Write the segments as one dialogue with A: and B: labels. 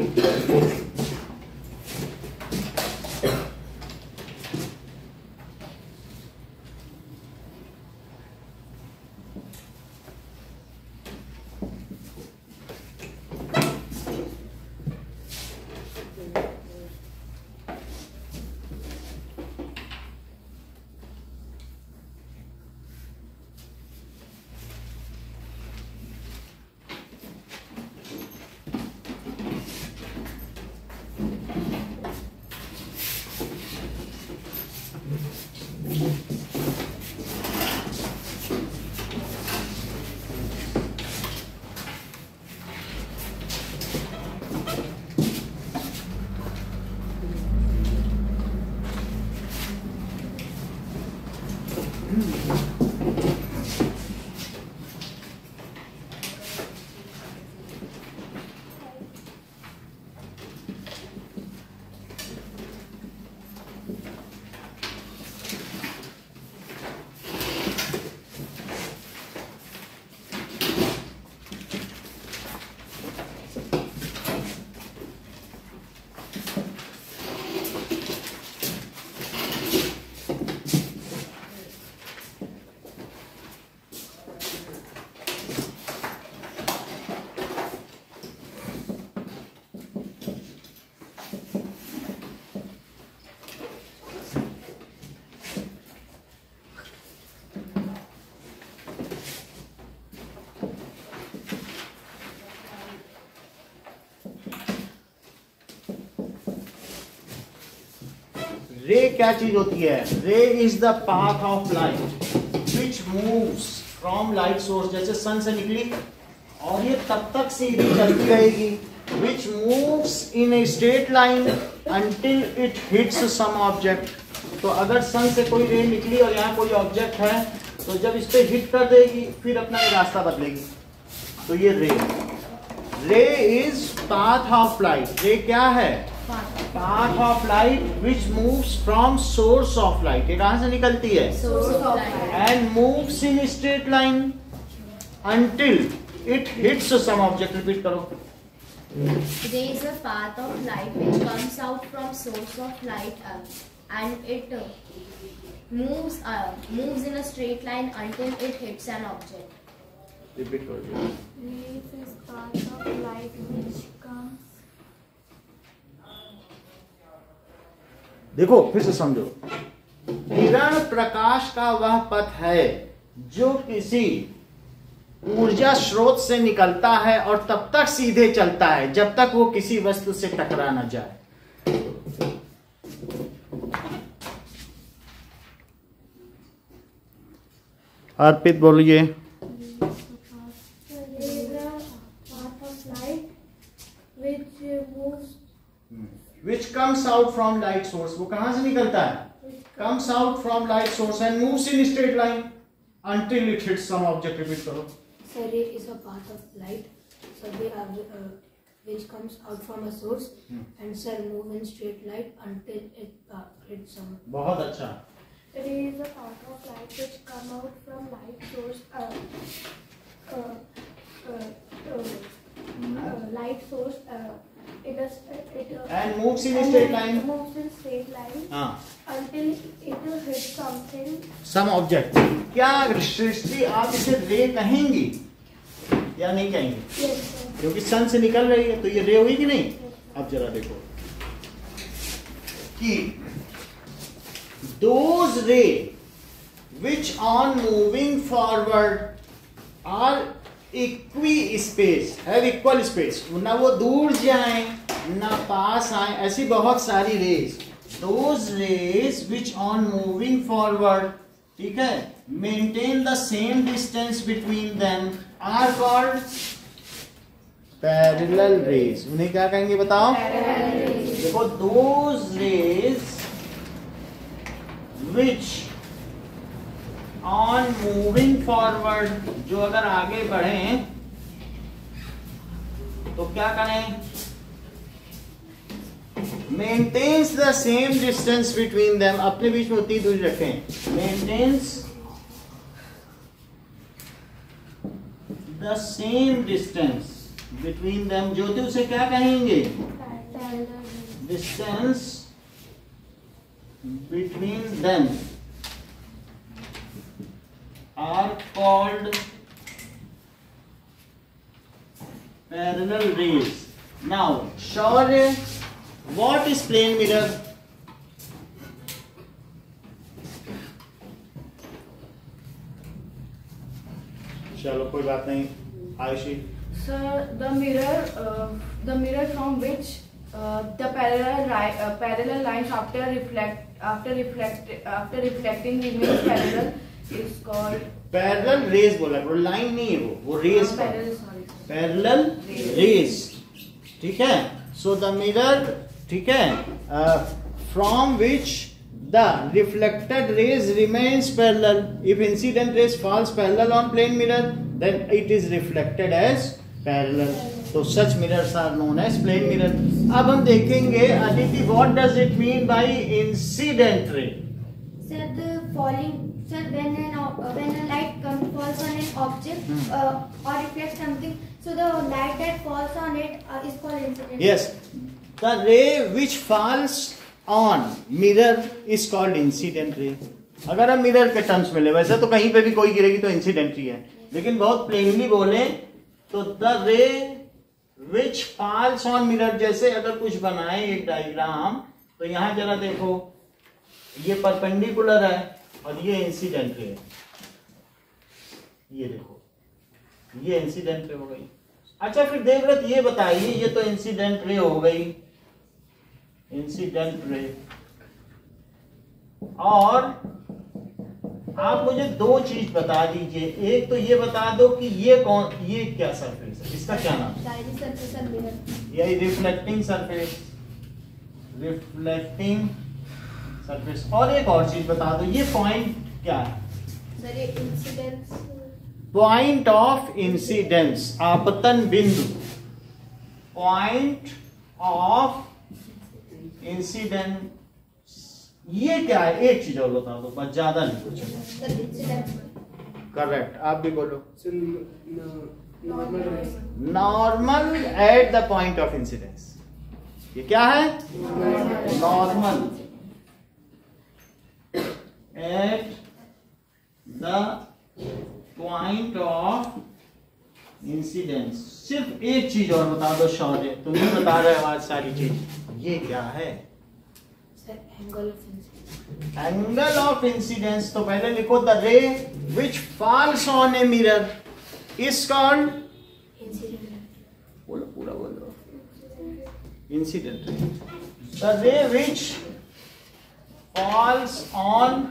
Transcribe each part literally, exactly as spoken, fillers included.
A: रे क्या चीज होती है? Ray is the path of light which moves from light source, जैसे सन से निकली और ये तब तक सीधी चलती रहेगी, which moves in a straight line until it hits some object. तो अगर सन से कोई रे निकली और यहाँ कोई ऑब्जेक्ट है तो जब इस पे हिट कर देगी फिर अपना रास्ता बदलेगी। तो ये रे रे is path of light. Ray क्या है? Path of light which moves from source of light. ये कहां से निकलती है? And moves in straight line until it hits some object. Repeat करो।
B: There is a path of light which comes out from source of light uh, and it uh, moves uh, moves in a straight line until it hits an object.
A: Repeat करो।
C: There is a path of light which comes.
A: देखो फिर से समझो। किरण प्रकाश का वह पथ है जो किसी ऊर्जा स्रोत से निकलता है और तब तक सीधे चलता है जब तक वो किसी वस्तु से टकरा न जाए। अर्पित बोलिए। Which comes out from light source, वो कहां से निकलता है? Comes out from light source and moves in straight line until it hits some object. Repeat करो।
D: So ray is a path of light, so they are uh, which comes out from a source hmm. and shall move in straight line until it uh, hits some.
A: बहुत अच्छा।
C: Ray is a path of light which come out from light source. Uh, uh, uh, uh, uh, light source. Uh, It is, it, uh,
A: and moves in straight line.
C: Moves in straight line.
A: हाँ.
C: Until it will hit something.
A: Some object. क्या सृष्टि आप इसे रे कहेंगी या नहीं कहेंगी?
C: Yes, sir.
A: क्योंकि सन से निकल रही है तो ये रे हुई कि नहीं? Yes. अब जरा देखो कि those ray which on moving forward are equispace है, इक्वल स्पेस, ना वो दूर जाएं ना पास आए, ऐसी बहुत सारी rays. Those rays which on moving forward, ठीक है, maintain the same distance between them are called parallel rays. उन्हें क्या कहेंगे बताओ? देखो, those rays which on moving forward, जो अगर आगे बढ़े तो क्या करें? Maintains the same distance between them, अपने बीच में उतनी दूरी रखें। मेंटेन्स द सेम डिस्टेंस बिटवीन देम, ज्योति उसे क्या कहेंगे?
C: Parallel.
A: Distance between them are called parallel rays. Now, Shaurya, what is plane mirror? चलो कोई बात नहीं, Ayushi.
E: Sir, the mirror, uh, the mirror from which uh, the parallel ri- uh, parallel lines after reflect after reflect after reflecting remains parallel is called
A: parallel rays बोला, वो लाइन नहीं है, वो वो rays
E: uh, parallel. Sorry.
A: Parallel rays, ठीक है। So the mirror, ठीक है, from which the reflected rays remains parallel, if incident rays falls parallel on plane mirror then it is reflected as parallel, तो such mirrors are known as plane mirror. अब हम देखेंगे Aditi, what does it mean by incident ray?
B: Sir, the falling, sir, when an ob- uh, when a light comes falls on an object uh, or reflects something, so the light that falls on it uh, is called incident.
A: Yes, the ray which falls on mirror is called incident ray. अगर हम mirror के terms में ले, वैसे तो कहीं पे भी कोई गिरेगी तो इंसिडेंट ही है, लेकिन बहुत प्लेनली बोले तो the ray which falls on mirror, जैसे अगर कुछ बनाए एक डायग्राम, तो यहाँ जरा देखो, ये परपेंडिकुलर है और ये इंसिडेंट रे है, ये देखो, ये इंसिडेंट रे हो गई। अच्छा फिर देवव्रत ये बताइए, ये तो इंसिडेंट रे हो गई, इंसिडेंट रे, और आप मुझे दो चीज बता दीजिए। एक तो ये बता दो कि ये कौन, ये क्या सरफेस है, इसका क्या नाम है?
B: Direct surface or mirror.
A: यही रिफ्लेक्टिंग सरफेस, रिफ्लेक्टिंग सरफेस। और एक और चीज बता दो, ये पॉइंट क्या है?
B: Sir, ये incidence.
A: पॉइंट ऑफ इंसिडेंस, आपतन बिंदु, पॉइंट ऑफ इंसिडेंस, ये क्या है? एक चीज और बता दो बस, ज्यादा नहीं कुछ।
B: Sir, incident.
A: करेक्ट, आप भी बोलो।
C: Normal.
A: Normal at the point of incidence, ये क्या है? Normal at the point of incidence. सिर्फ एक चीज और बता दो शौर्य, तुम ही बता रहे हो आज सारी चीज, ये क्या है?
D: Sir, angle of incidence.
A: Angle of incidence. तो पहले लिखो, the ray which falls on a mirror is called,
D: Incident.
A: बोलो पूरा बोलो, incident ray. The ray which falls on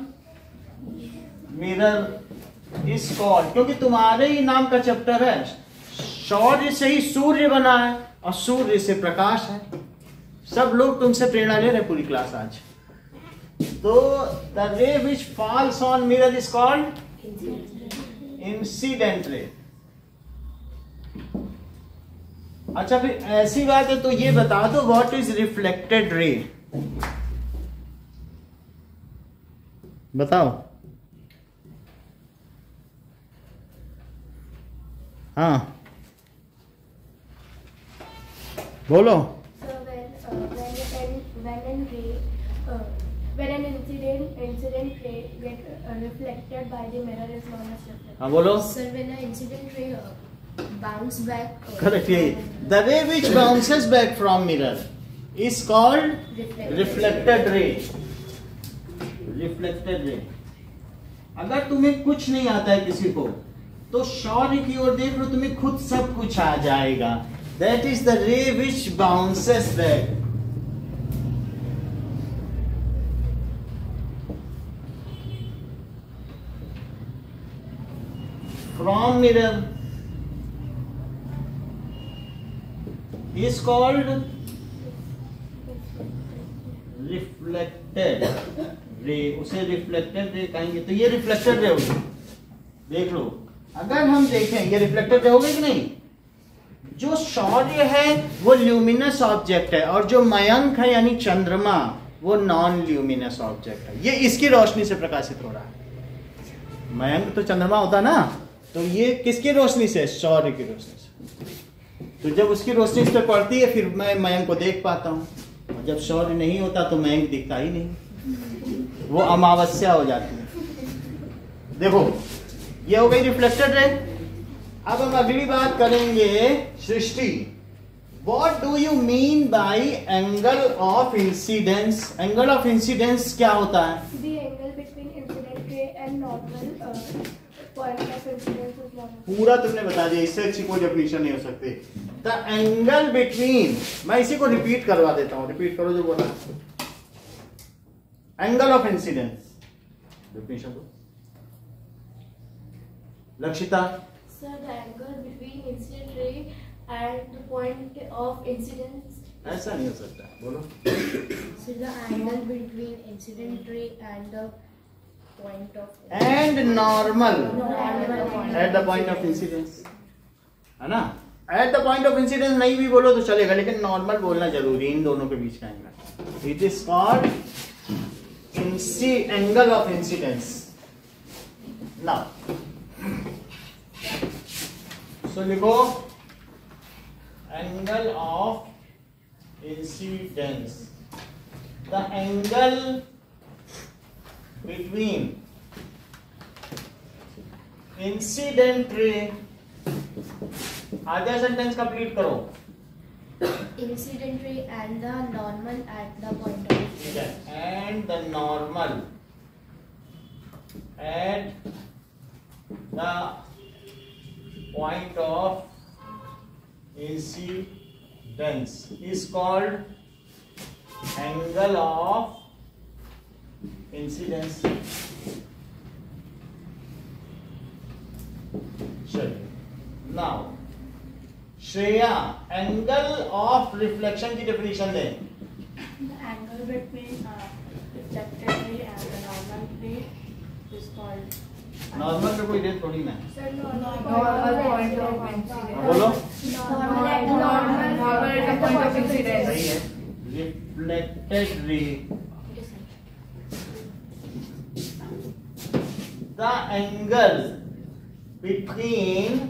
A: mirror is called, क्योंकि तुम्हारे ही नाम का चैप्टर है, शौर्य से ही सूर्य बना है और सूर्य से प्रकाश है। सब लोग तुमसे प्रेरणा ले रहे पूरी क्लास आज। तो the ray which falls on mirror is called incident ray. अच्छा फिर ऐसी बात है तो ये बता दो, व्हाट इज रिफ्लेक्टेड रे? बताओ। हाँ बोलो।
C: So when uh, when an when an ray uh, when an incident incident ray get uh, reflected by the mirror is known as reflection.
A: हाँ बोलो।
B: Sir, when an incident ray uh, bounce back. Uh,
A: correct, यही, the ray which bounces back from mirror is called
B: Reflected.
A: Reflected ray. Reflected ray. अगर तुम्हें कुछ नहीं आता है किसी को, तो शौर्य की ओर देख लो, तुम्हें खुद सब कुछ आ जाएगा। That is the ray which bounces back. From mirror is called reflected ray. उसे रिफ्लेक्टेड रे कहेंगे। तो ये रिफ्लेक्टेड रे होगी, देख लो। अगर हम देखें, ये रिफ्लेक्टेड रे होगी कि नहीं? जो शौर्य है वो ल्यूमिनस ऑब्जेक्ट है, और जो मयंक है यानी चंद्रमा वो नॉन ल्यूमिनस ऑब्जेक्ट है। ये इसकी रोशनी से प्रकाशित हो रहा है। मयंक तो चंद्रमा होता ना, तो ये किसकी रोशनी से? शौर्य की रोशनी से। तो जब उसकी रोशनी इस पर पड़ती है फिर मैं मयंक को देख पाता हूँ, और जब सूर्य नहीं होता तो मयंक दिखता ही नहीं, वो अमावस्या हो जाती है। देखो ये हो गई रिफ्लेक्टेड रे। अब हम अगली बात करेंगे सृष्टि, What do you mean by angle of incidence? Angle of incidence क्या होता है?
C: The angle between incident ray and normal uh, point of incidence is normal.
A: पूरा तुमने बता दिया, इससे अच्छी कोई डेफिनेशन नहीं हो सकती। The angle between, मैं इसी को रिपीट करवा देता हूँ, रिपीट करो जो बोला। Angle of incidence, डेफिनेशन को Lakshita.
B: Sir, the angle between incident ray and the point of incidence.
A: ऐसा नहीं हो सकता, बोलो।
B: So the angle between incident ray and the point of.
A: And normal
B: Normal.
A: at the point of incidence, है ना? At the point of incidence नहीं भी बोलो तो चलेगा, लेकिन नॉर्मल बोलना जरूरी, इन दोनों के बीच का angle. It is called angle of incidence. Now, so लिखो angle of incidence. The angle between incident ray, आधा सेंटेंस कंप्लीट करो।
B: Incident ray and the normal at the point of.
A: ठीक है, and the normal at the point of incidence is called angle of incidence. चलिए, now Shreya angle of reflection की definition दे।
E: The angle between uh, reflected ray and the normal ray is called.
A: Normal पे कोई rate थोड़ी ना है,
C: Sir, normal
E: Normal point of
C: point
E: incidence.
A: बोलो।
C: Normal at the normal
E: Normal at the point of incidence.
A: सही है, reflected ray, the angle between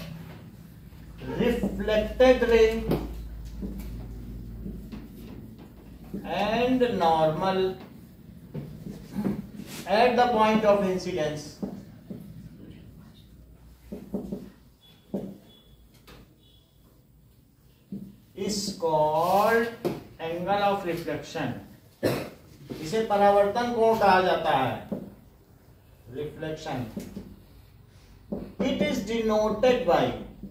A: reflected ray and normal at the point of incidence is called angle of reflection. इसे परावर्तन कोण कहा जाता है, reflection. It is denoted by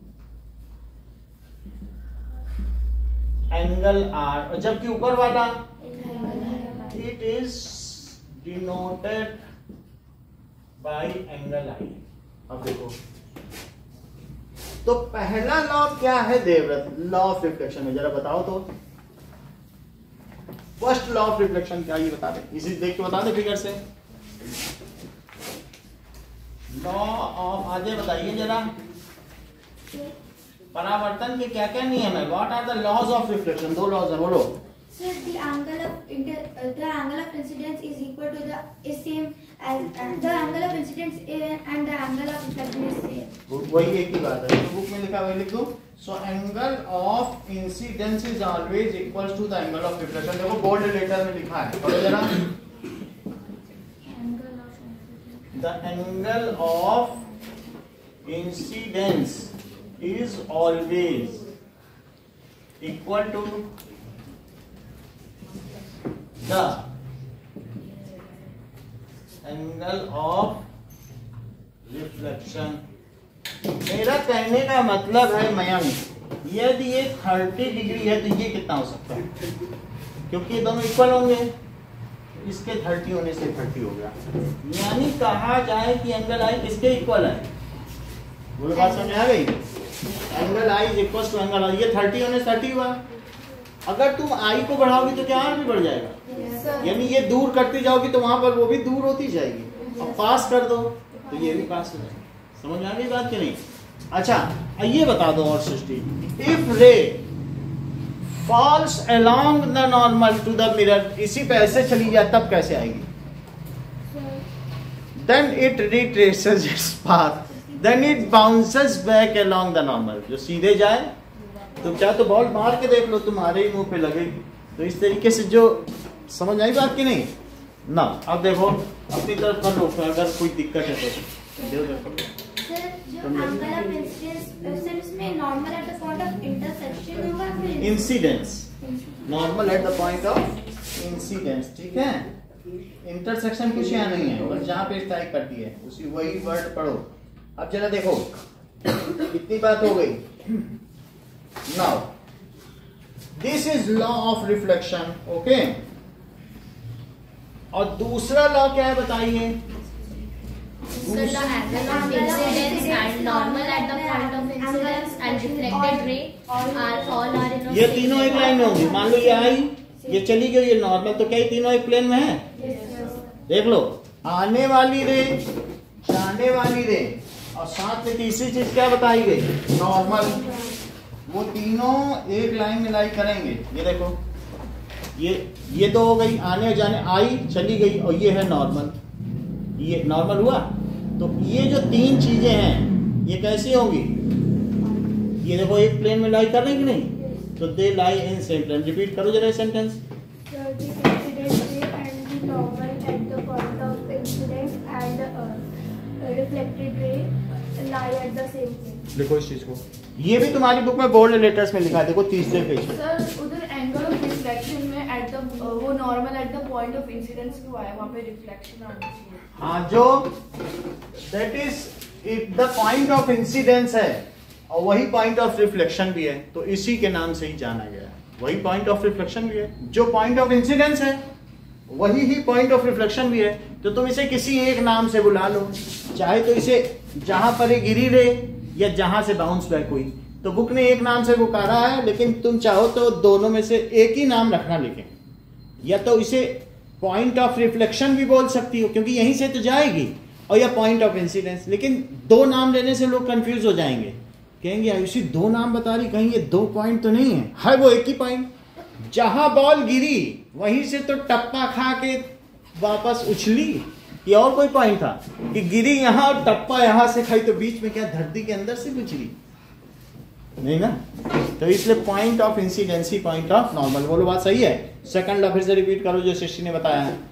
A: angle R, और जबकि ऊपर वाला it is denoted by angle I. अब देखो, तो पहला लॉ क्या है देवव्रत, लॉ ऑफ रिफ्लेक्शन में, जरा बताओ तो। फर्स्ट लॉ ऑफ रिफ्लेक्शन क्या, ये बता दे, इसी देख के बता दे फिगर से। लॉ ऑफ, आगे बताइए जरा, परावर्तन के क्या क्या नियम है, what are the laws of reflection, दो लॉज है, बोलो।
C: Sir, the angle of inter, uh, the angle of incidence is equal to the is same as uh, the angle of incidence uh, and the angle of reflection is same.
A: वही एक ही बात है, तो book में लिखा वही लिख दो। So angle of incidence is always equals to the angle of reflection. देखो बोल्ड लेटर में लिखा है, पढ़ो जरा। The angle of incidence is always equal to the angle of reflection। मेरा कहने का मतलब है मयंक, यदि ये तीस डिग्री है तो ये कितना हो सकता है, क्योंकि ये दोनों इक्वल होंगे, इसके तीस होने से तीस हो गया, यानी कहा जाए कि एंगल आई किसके इक्वल है, बोलो बात समझ आ गई। Angle I is equal to angle I, ये तीस होने से तीस हुआ, अगर तुम आई को बढ़ाओगी तो क्या आर भी बढ़ जाएगा, यानी ये दूर करती जाओगी तो वहां पर वो भी दूर होती जाएगी, और पास कर दो तो ये भी पास हो जाएगी। समझ में आ गई बात कि नहीं? अच्छा ये बता दो और Srishti, if ray falls along the normal to the mirror, इसी पे ऐसे चली जाए तब कैसे आएगी? Then it retraces its path, then it bounces back along the normal, जो सीधे जाए तुम चाहे तो बॉल मार के देख लो, तुम्हारे ही मुंह पे लगेगी। तो इस तरीके से जो समझ आई बात की नहीं ना। अब देखो अपनी तरफ कर लो, अगर कोई दिक्कत है तो देखो देखो।
C: सर जो एंगल ऑफ इंसिडेंस सर इसमें normal at the point of intersection होगा फिर
A: incidence, normal at the point of incidence, ठीक है। इंटरसेक्शन कुछ यहाँ नहीं है, बस जहाँ पे स्ट्राइक करती है उसी वही वर्ड पढ़ो। अब जरा देखो इतनी बात हो गई। Now this is law of reflection, okay. और दूसरा लॉ क्या है बताइए?
B: So the angle of incidence and normal at the point of incidence and reflected ray are all are in a
A: ये तीनों एक लाइन में होंगी। मान लो ये आई, ये चली गई, ये नॉर्मल, तो क्या ये तीनों एक प्लेन में है? देख लो, आने वाली रे, जाने वाली रे, और साथ में तीसरी चीज क्या बताई गई? नॉर्मल। वो तीनों एक लाइन में लाई करेंगे। ये देखो, ये ये तो हो गई, आने जाने, आई चली गई, और ये है नॉर्मल। ये नॉर्मल हुआ। तो ये जो तीन चीजें हैं ये कैसी होंगी? ये देखो एक प्लेन में लाई कर रहे हैं कि नहीं? तो they lie in same plane. Repeat करो जरा sentence.
C: Sir, the incident ray and the normal at the point of incidence and uh, reflected ray lie at the same place.
A: देखो इस चीज को, ये भी तुम्हारी बुक में बोल्ड लेटर्स में लिखा है, देखो तीसरे पेज पे।
E: सर उधर एंगल ऑफ रिफ्लेक्शन में एट द वो normal at the point of incidence क्यों आया? वहाँ पे रिफ्लेक्शन आना चाहिए।
A: हाँ, जो that is if the point of incidence है और वही पॉइंट ऑफ रिफ्लेक्शन भी है, तो इसी के नाम से ही जाना गया है। वही पॉइंट ऑफ रिफ्लेक्शन भी है, जो पॉइंट ऑफ इंसिडेंस है वही ही पॉइंट ऑफ रिफ्लेक्शन भी है। तो तुम इसे किसी एक नाम से बुला लो, चाहे तो इसे जहां पर ये गिरी रहे या जहां से बाउंस बैक हुई। तो बुक ने एक नाम से पुकारा है, लेकिन तुम चाहो तो दोनों में से एक ही नाम रखना लिखें। या तो इसे पॉइंट ऑफ रिफ्लेक्शन भी बोल सकती हो क्योंकि यहीं से तो जाएगी, और या पॉइंट ऑफ इंसिडेंस। लेकिन दो नाम लेने से लोग कंफ्यूज हो जाएंगे, कहेंगे आयुषी दो नाम बता रही, कहीं ये दो पॉइंट तो नहीं है? है वो एक ही पॉइंट। जहां बॉल गिरी वहीं से तो टप्पा खा के वापस उछली, ये और कोई पॉइंट था कि गिरी यहां और टप्पा यहां से खाई, तो बीच में क्या धरती के अंदर से गुजरी? नहीं ना। तो इसलिए पॉइंट ऑफ इंसिडेंस ही पॉइंट ऑफ नॉर्मल। बोलो बात सही है? सेकंड लॉ फिर से रिपीट करो जो सृष्टि ने बताया है।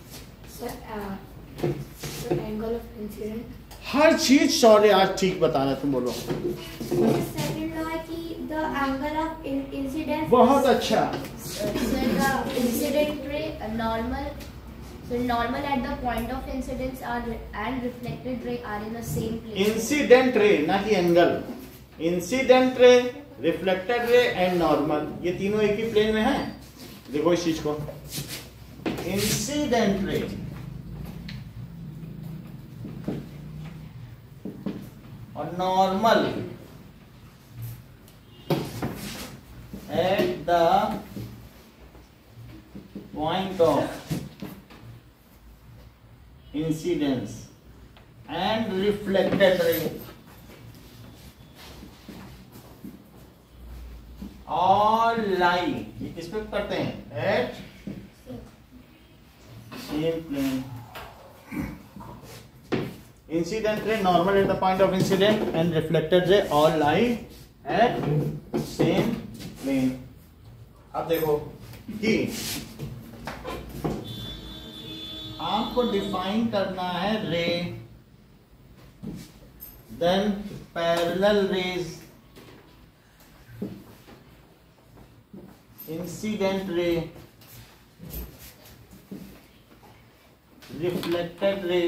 D: एंगल ऑफ इंसिडेंट,
A: हर चीज सॉरी आज ठीक बता रहा, तुम बोलो।
C: सेकंड लॉ है कि द एंगल ऑफ इंसिडेंस।
A: बहुत अच्छा।
B: So the incident ray uh, normal so normal at the point of incidence are and reflected ray are in the same place.
A: Incident ray, ना कि angle. Incident ray, reflected ray and normal, ये तीनों एक ही plane में है। देखो इस चीज को, इंसिडेंट रे और normal at the point of incidence and reflected ray और लाई, ये किस पे करते हैं? At same plane. Incident ray, normal at the point of incident and reflected ray all lie at same plane. अब देखो कि आपको डिफाइन करना है ray, then parallel rays, incident ray, reflected ray,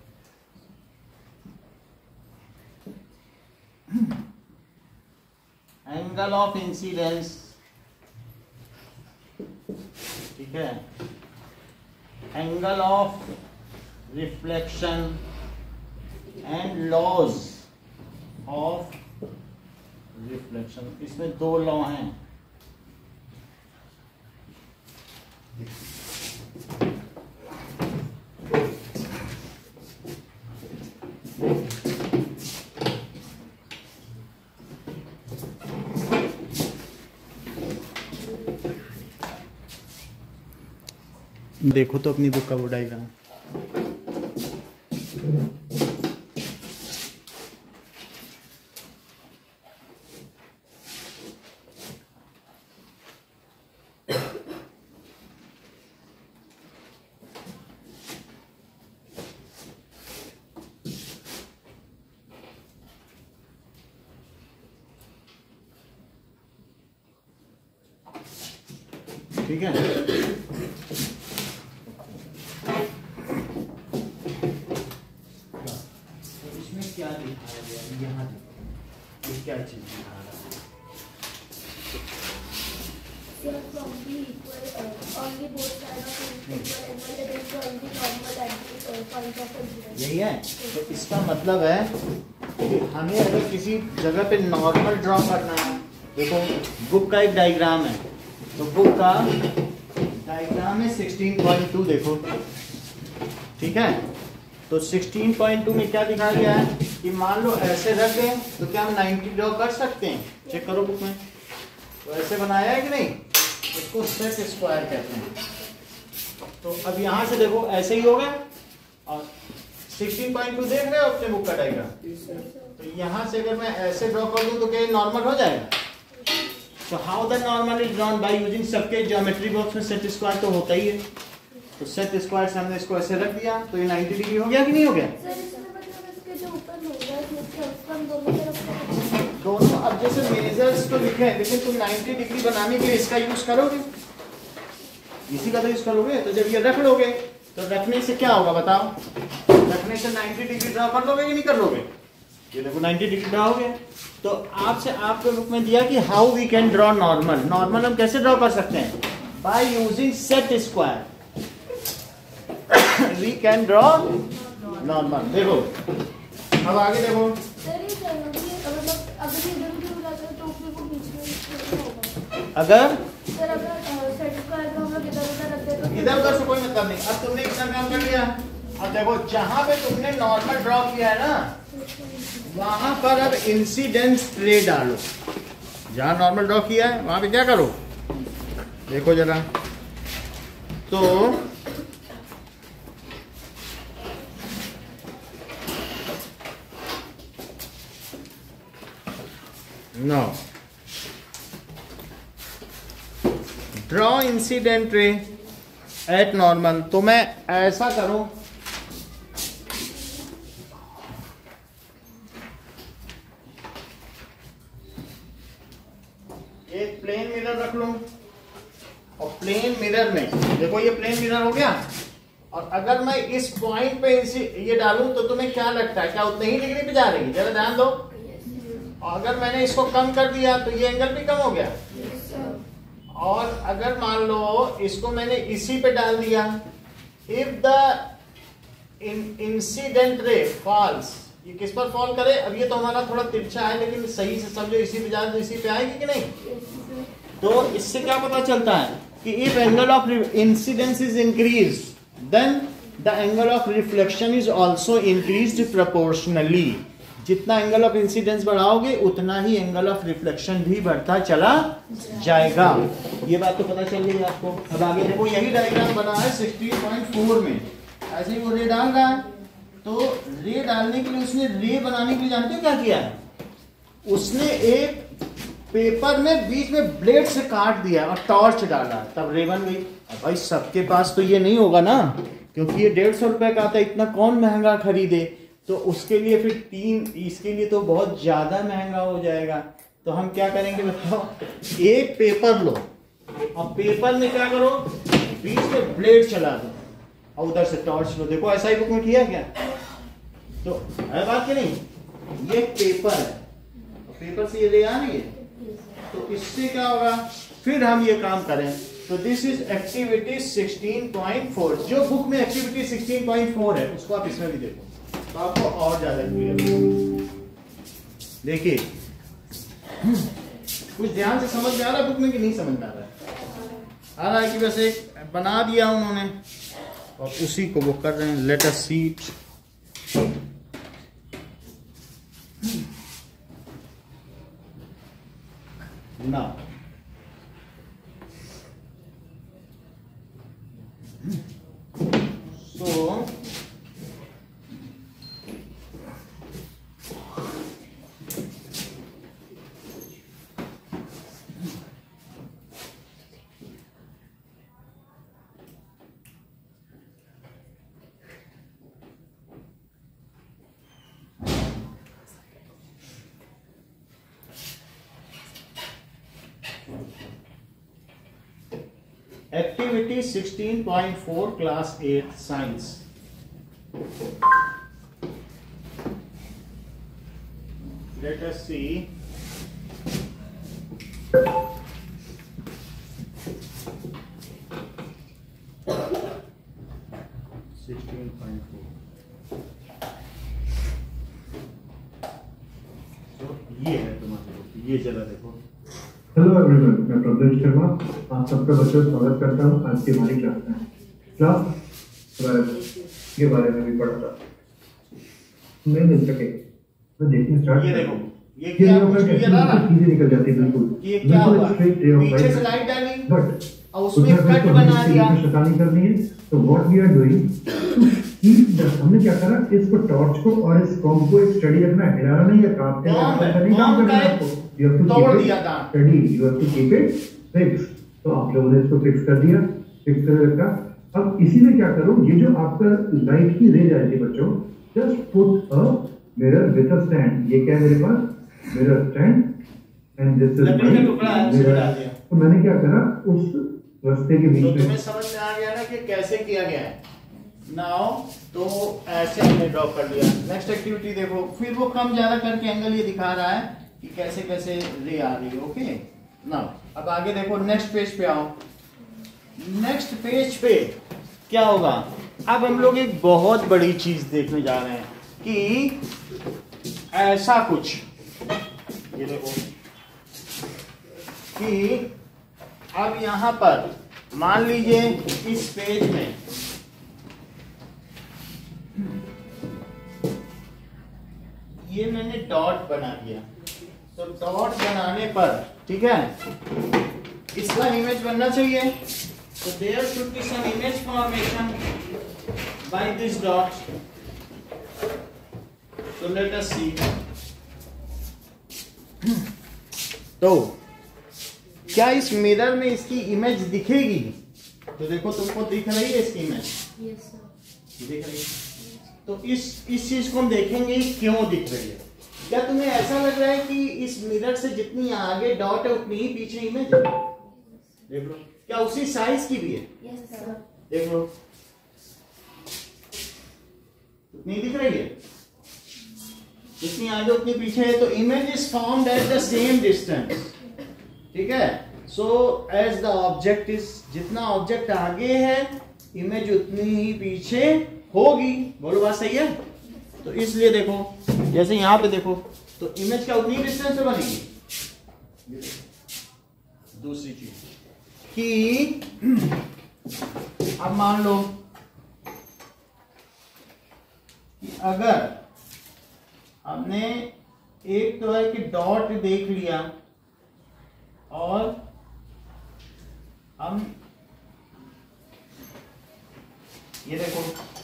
A: angle of incidence, ठीक है, angle of reflection and laws of reflection. इसमें दो लॉ हैं। देखो तो अपनी बुक का वो डायग्राम। ठीक है। तो इसमें क्या दिखाया गया है, यहाँ देखो ये क्या चीज दिखा रहा है।
C: They are probably equal, uh, only both sides of an equal angle, that is the only normal at the uh, point of incidence.
A: यही है। तो इसका मतलब है कि हमें अगर किसी जगह पे नॉर्मल ड्रॉ करना है, देखो बुक का एक डायग्राम है, तो बुक का डायग्राम है सिक्सटीन पॉइंट टू, देखो ठीक है। तो सिक्सटीन पॉइंट टू में क्या दिखाया गया है कि मान लो ऐसे रख दें तो क्या हम नाइंटी ड्रॉ कर सकते हैं, चेक करो बुक में। तो ऐसे बनाया है कि नहीं, इसको सेट स्क्वायर कहते हैं। तो अब यहाँ से देखो ऐसे ही हो गया, और सिक्सटीन पॉइंट टू देख रहे हो अपने बुक का डायग्राम। तो यहाँ से अगर मैं ऐसे ड्रॉ कर दूं तो क्या नॉर्मल हो जाएगा। तो how the normal is drawn by using, सबके ज्योमेट्री बॉक्स में सेट स्क्वायर तो होता ही है। तो सेट स्क्वायर से हमने इसको ऐसे रख दिया, तो ये नाइंटी डिग्री हो गया कि नहीं हो गया।
C: सर इसमें मतलब इसके जो ऊपर होगा इसमें हम दोनों तरफ से
A: दोनों अब जैसे मेजर्स तो लिखे हैं, लेकिन तुम नाइंटी डिग्री बनाने के लिए इसका यूज करोगे, इसी का तो यूज करोगे। तो जब ये रख लोगे तो रखने से क्या होगा बताओ, रखने से नाइंटी डिग्री ड्रॉ कर लोगे कि नहीं कर लोगे। ये देखो नाइंटी डिग्री ड्रॉ हो गया। तो आपसे आपके बुक में दिया कि how we can draw normal. Normal हम कैसे ड्रॉ कर सकते हैं, by using set square we can draw normal. देखो अब आगे देखो,
C: सर ये जरूरी है, मतलब अगर ये इधर उधर हो जाता है तो फिर वो बीच में नहीं होगा।
A: अगर
C: सर अगर सेट स्क्वायर को हम लोग इधर उधर रखते हैं तो
A: इधर उधर से कोई मतलब नहीं। अब तुमने इतना काम कर लिया, अब देखो जहां पे तुमने नॉर्मल ड्रॉ किया है ना, वहां पर अब इंसिडेंस रे डालो। जहां नॉर्मल ड्रॉ किया है वहां पे क्या करो, देखो जरा। तो now draw incident ray at normal. तो मैं ऐसा करूं, एक प्लेन मिरर रख लूं, और प्लेन मिरर में देखो ये प्लेन मिरर हो गया, और अगर मैं इस पॉइंट पे ये डालूं तो तुम्हें क्या लगता है, क्या उतने ही डिग्री पे जा रही है, जरा ध्यान दो। और अगर मैंने इसको कम कर दिया तो ये एंगल भी कम हो गया। और अगर मान लो इसको मैंने इसी पे डाल दिया, if the incident ray falls, ये किस पर फॉल करे। अब ये तो हमारा थोड़ा तिरछा है, लेकिन सही से समझो, इसी पे जाए तो इसी पे आएगी कि नहीं। तो इससे क्या पता चलता है कि if angle of incidence is increase, then the angle of reflection is also increased proportionally. जितना एंगल ऑफ इंसिडेंस बढ़ाओगे उतना ही एंगल ऑफ रिफ्लेक्शन भी बढ़ता चला जाएगा। ये बात तो पता चल गई आपको। अब आगे देखो, यही डायग्राम बना है सिक्सटीन पॉइंट फोर में। ऐसे ही वो रे डाल रहा है, तो रे डालने के लिए उसने रे बनाने के लिए जानते हो क्या किया है, उसने एक पेपर में बीच में ब्लेड से काट दिया और टॉर्च डाला, तब रे बन गई। अब भाई सबके पास तो ये नहीं होगा ना, क्योंकि ये डेढ़ सौ रुपए का आता है, इतना कौन महंगा खरीदे। तो उसके लिए फिर तीन, इसके लिए तो बहुत ज्यादा महंगा हो जाएगा। तो हम क्या करेंगे बताओ, एक पेपर लो और पेपर में क्या करो, बीच में ब्लेड चला दो और उधर से टॉर्च लो। देखो ऐसा ही बुक में किया क्या, तो है बात कि नहीं। ये पेपर है, पेपर से ये रे आ रही है, तो इससे क्या होगा, फिर हम ये काम करें। तो this is activity sixteen point four. जो बुक में एक्टिविटी सिक्सटीन पॉइंट फोर है उसको आप इसमें भी देखो, तो आपको और ज्यादा क्लियर देखिए। कुछ ध्यान से समझ में आ रहा है बुक में कि नहीं समझ में आ रहा है। आ रहा है कि वैसे बना दिया उन्होंने और उसी को वो कर रहे हैं। Let us see it. Now so activity sixteen point four class eight science. Let us see sixteen point four. तो ये है तुम्हारे, ये जरा देखो।
F: हेलो एवरीवन, मैं प्रभेश शर्मा आप सबका बच्चों स्वागत करता हूँ आज की हमारी क्लास में। क्लास के बारे में भी पढ़ा था, नहीं मिल सके तो देखने स्टार्ट।
A: ये देखो, ये क्या कुछ भी है ना,
F: चीजें निकल जाती है बिल्कुल।
A: ये क्या हुआ, पीछे से लाइट डाली
F: बट
A: और उसमें कट बना दिया।
F: शैतानी करनी है तो व्हाट वी आर डूइंग, हमने क्या करा, इसको टॉर्च को और इस कॉम को एक स्टडी रखना है, हिलाना नहीं है, काटते नहीं काम करना है आपको। यू हैव टू
A: तोड़ दिया था
F: study, you have to keep it fix. तो आप लोगों ने इसको फिक्स कर दिया, फिक्स कर रखा। अब इसी में क्या करो, ये जो आपका लाइट की रेज आएगी बच्चों, just put a mirror with a stand. ये क्या है मेरे पास, mirror stand and this is my mirror. तो मैंने क्या करा, उस रास्ते के बीच
A: तो
F: में
A: तुम्हें समझ में आ गया ना कि कैसे किया गया है। नाउ तो ऐसे हमने ड्रॉ कर लिया। नेक्स्ट एक्टिविटी देखो, फिर वो कम ज्यादा करके एंगल ये दिखा रहा है कि कैसे कैसे रे आ रही है। ओके, नाउ अब आगे देखो, नेक्स्ट पेज पे आओ। नेक्स्ट पेज पे क्या होगा, अब हम लोग एक बहुत बड़ी चीज देखने जा रहे हैं कि ऐसा कुछ, ये देखो कि अब यहां पर मान लीजिए इस पेज में ये मैंने डॉट बना दिया। तो डॉट बनाने पर, ठीक है, इसका इमेज बनना चाहिए। तो there should be some image formation by this dot. तो लेट अस सी। तो क्या इस मिरर में इसकी इमेज दिखेगी? तो देखो, तुमको दिख रही है इसकी इमेज?
B: Yes sir.
A: दिख रही है। तो इस इस चीज को हम देखेंगे क्यों दिख रही है। क्या तुम्हें ऐसा लग रहा है कि इस मिरर से जितनी आगे डॉट है उतनी ही पीछे इमेज है? देख लो, क्या उसी साइज की भी है?
B: Yes sir.
A: देख लो, उतनी दिख रही है, जितनी आगे उतनी पीछे है। तो image is formed at the same distance, ठीक है। So as the object is, जितना ऑब्जेक्ट आगे है इमेज उतनी ही पीछे होगी। बोलो, बात सही है? तो इसलिए देखो, जैसे यहां पे देखो, तो इमेज क्या उतनी डिस्टेंस पे बनेगी। दूसरी चीज कि अब मान लो कि अगर हमने एक तो है कि डॉट देख लिया और हम ये देखो,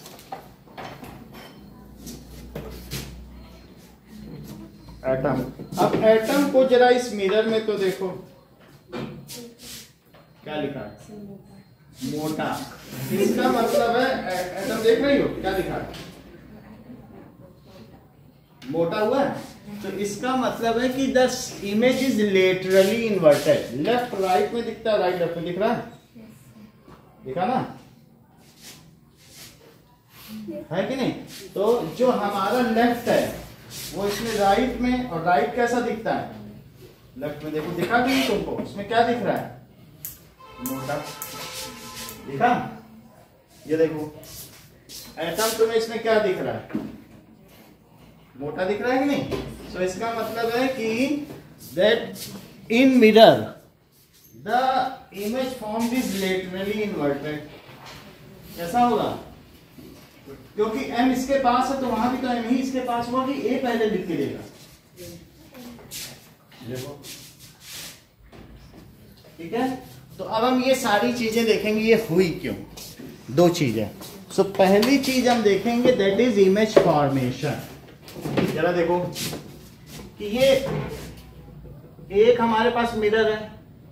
A: एटम। अब एटम को जरा इस मिरर में तो देखो, क्या लिखा है, मोटा। इसका मतलब है, एटम देख रही हो क्या लिखा है, मोटा हुआ है। तो इसका मतलब है कि the image is laterally inverted. Left right में दिखता है, राइट लेफ्ट में दिख रहा है, दिखा ना, है कि नहीं? तो जो हमारा लेफ्ट है वो इसमें राइट में, और राइट कैसा दिखता है, लेफ्ट में देखो, दिखा भी नहीं तुमको, इसमें क्या दिख रहा है, मोटा दिखा। ये देखो, एटम तुम्हें इसमें क्या दिख रहा है, मोटा दिख रहा है कि नहीं? तो इसका मतलब है कि that in mirror the image formed is laterally inverted. कैसा होगा, क्योंकि m इसके पास है तो वहां भी तो m ही इसके पास होगा, कि a पहले लिख के देगा। देखो, ठीक है। तो अब हम ये सारी चीजें देखेंगे ये हुई क्यों। दो चीजें। सो so, पहली चीज हम देखेंगे दैट इज इमेज फॉर्मेशन। जरा देखो कि ये एक हमारे पास मिरर है,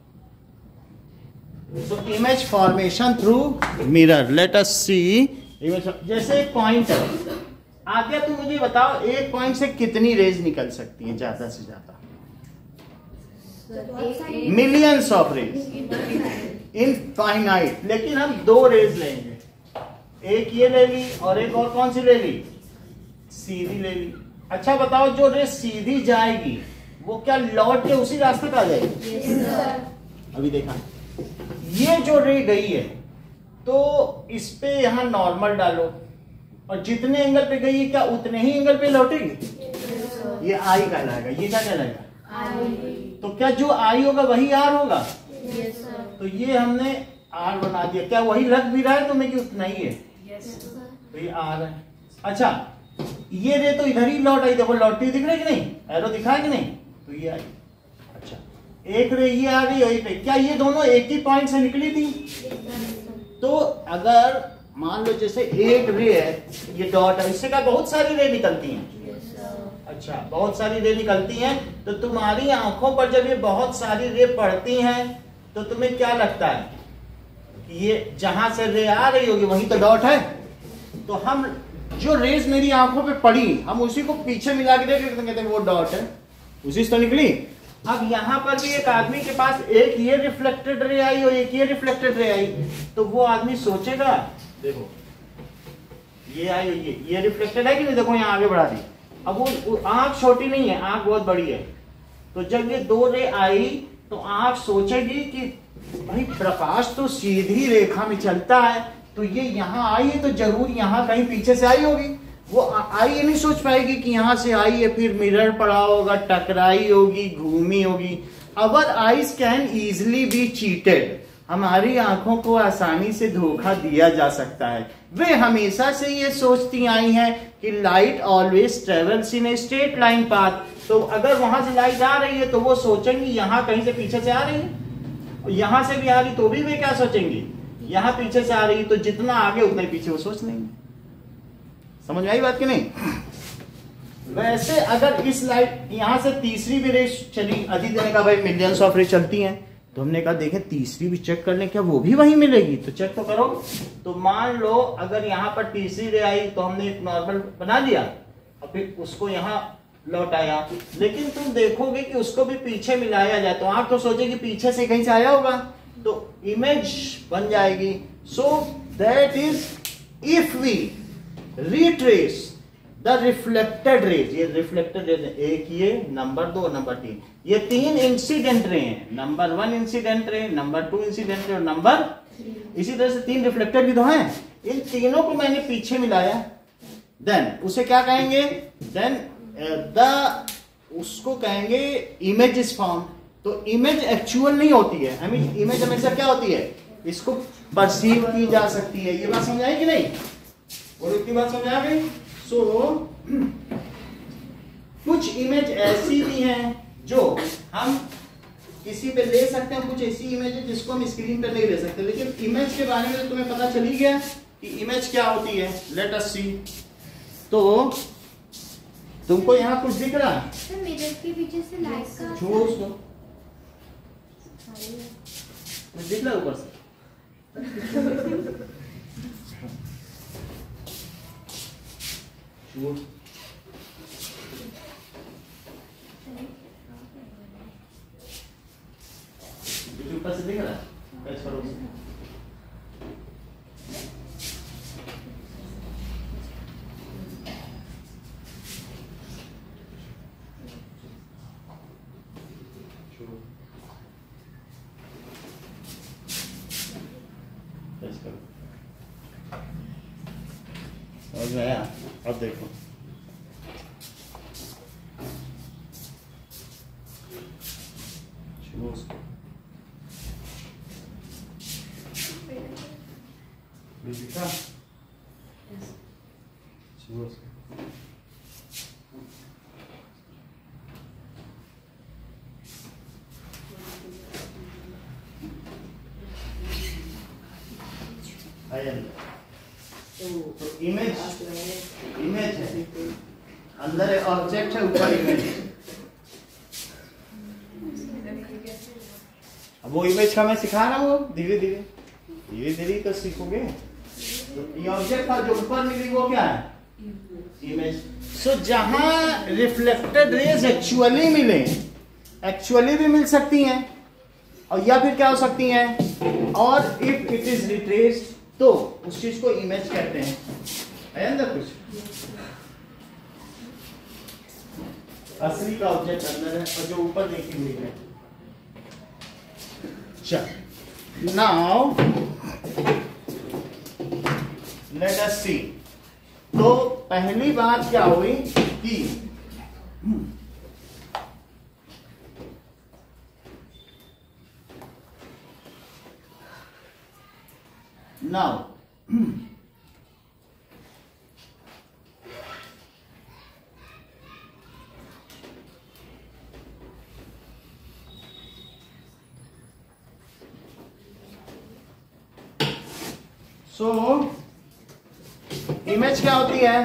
A: so image formation through mirror. Let us see image. जैसे एक पॉइंट है, आगे तुम मुझे बताओ एक पॉइंट से कितनी रेज निकल सकती है ज्यादा से ज्यादा? Millions of rays, infinite. लेकिन हम दो रेज लेंगे, एक ये ले ली और एक और कौन सी ले ली, सीधी ले ली। अच्छा बताओ, जो रेज सीधी जाएगी वो क्या लौट के उसी रास्ते पे आ जाएगी? yes, अभी देखा, ये जो रे गई है तो इस पे यहां नॉर्मल डालो और जितने एंगल पे गई है क्या उतने ही एंगल पे लौटेगी? yes, ये आई कहलाएगा। ये क्या कहलाएगा? आई। तो क्या जो आई होगा वही आर होगा? yes, तो ये हमने आर बना दिया। क्या वही लग भी रहा है तुम्हें कि उतना ही है? yes, तो ये आर है। अच्छा, ये रे तो इधर ही लौट आई, देखो लौटती दिख रही कि नहीं, एरो दिखा है कि नहीं, तो ये आई। अच्छा, एक रे ये आ गई और एक रे, क्या ये दोनों एक ही पॉइंट से निकली थी? तो अगर मान लो जैसे एक रे है, ये डॉट है, इससे क्या बहुत सारी रे निकलती हैं? अच्छा, बहुत सारी रे निकलती हैं। तो तुम्हारी आंखों पर जब ये बहुत सारी रे पड़ती हैं तो तुम्हें क्या लगता है कि ये जहां से रे आ रही होगी वहीं तो डॉट है। तो हम जो रेज मेरी आंखों पे पड़ी हम उसी को पीछे मिला के देख कहते हैं वो डॉट है, उसी से तो निकली। अब यहाँ पर भी एक आदमी के पास एक ये रिफ्लेक्टेड रे आई और एक ये रिफ्लेक्टेड रे आई, तो वो आदमी सोचेगा, देखो ये आई ये ये रिफ्लेक्टेड है कि नहीं, देखो यहाँ आगे बढ़ा दी। अब वो आंख छोटी नहीं है, आंख बहुत बड़ी है। तो जब ये दो रे आई तो आंख सोचेगी कि भाई प्रकाश तो सीधी रेखा में चलता है, तो ये यहाँ आई है तो जरूर यहाँ कहीं पीछे से आई होगी। वो आई ये नहीं सोच पाएगी कि यहाँ से आई है, फिर मिरर पड़ा होगा, टकराई होगी, घूमी होगी। Our eyes can easily be cheated, हमारी आंखों को आसानी से धोखा दिया जा सकता है। वे हमेशा से ये सोचती आई हैं कि light always travels in a straight line path. तो अगर वहां से लाइट आ रही है तो वो सोचेंगी यहाँ कहीं से पीछे से आ रही है, यहां से भी आ रही तो भी वे क्या सोचेंगे, यहां पीछे से आ रही, तो जितना आगे उतना ही पीछे वो सोच लेंगे। समझ में आई बात कि नहीं? वैसे अगर इस लाइट यहां से तीसरी भी रे चली, अदिति ने कहा भाई मिलियंस ऑफ रे चलती हैं, तो हमने कहा देखें तीसरी भी चेक कर लें क्या वो भी वहीं मिलेगी, तो चेक तो करो। तो मान लो अगर यहां पर तीसरी रे आई तो हमने एक नॉर्मल बना दिया और फिर उसको यहां लौटाया, लेकिन तुम देखोगे कि उसको भी पीछे मिलाया जाए तो आप तो सोचेगी पीछे से कहीं से आया होगा, तो इमेज बन जाएगी। So that is if we retrace the reflected rays, ये रिफ्लेक्टेड रेज है, एक ये नंबर दो नंबर तीन, ये तीन इंसिडेंट रे हैं, number one incident ray, number two incident ray और नंबर, इसी तरह से तीन रिफ्लेक्टेड भी तो हैं। इन तीनों को मैंने पीछे मिलाया, देन उसे क्या कहेंगे, देन द उसको कहेंगे इमेज इज फाउंड। तो इमेज एक्चुअल नहीं होती है, आई मीन इमेज हमेशा क्या होती है, इसको परसीव की जा सकती है। ये बात समझ आई कि नहीं, और इतनी बात समझ आ गई। सो कुछ इमेज ऐसी भी हैं जो हम किसी पे ले सकते हैं, कुछ ऐसी इमेज है जिसको हम स्क्रीन पे नहीं ले सकते, लेकिन इमेज के बारे में तुम्हें पता चली गया कि इमेज क्या होती है। Let us see. तो तुमको यहाँ कुछ दिख रहा है,
B: तो मिरर के पीछे से लाइट का
A: छुओ उसको, दिख रहा है ऊपर से, छुओ ऊपर से दिख रहा है, टच करो उसे। समझ में आया? अब देखो उसको दिखा, तो इमेज इमेज है, अंदर ऑब्जेक्ट है, ऊपर इमेज है। अब वो इमेज का मैं सिखा रहा हूँ, धीरे धीरे धीरे धीरे तो सीखोगे। तो ये ऑब्जेक्ट था जो ऊपर मिली वो क्या है, इमेज। सो जहां रिफ्लेक्टेड रेज एक्चुअली मिले एक्चुअली भी मिल सकती हैं और या फिर क्या हो सकती हैं, और इफ इट इज रिट्रेस्ड तो उस चीज को इमेज कहते हैं। है अंदर कुछ असली का ऑब्जेक्ट अंदर है और जो ऊपर देखी हुई है। चल नाउ लेट अस सी। तो पहली बात क्या हुई कि नाउ सो इमेज क्या होती है,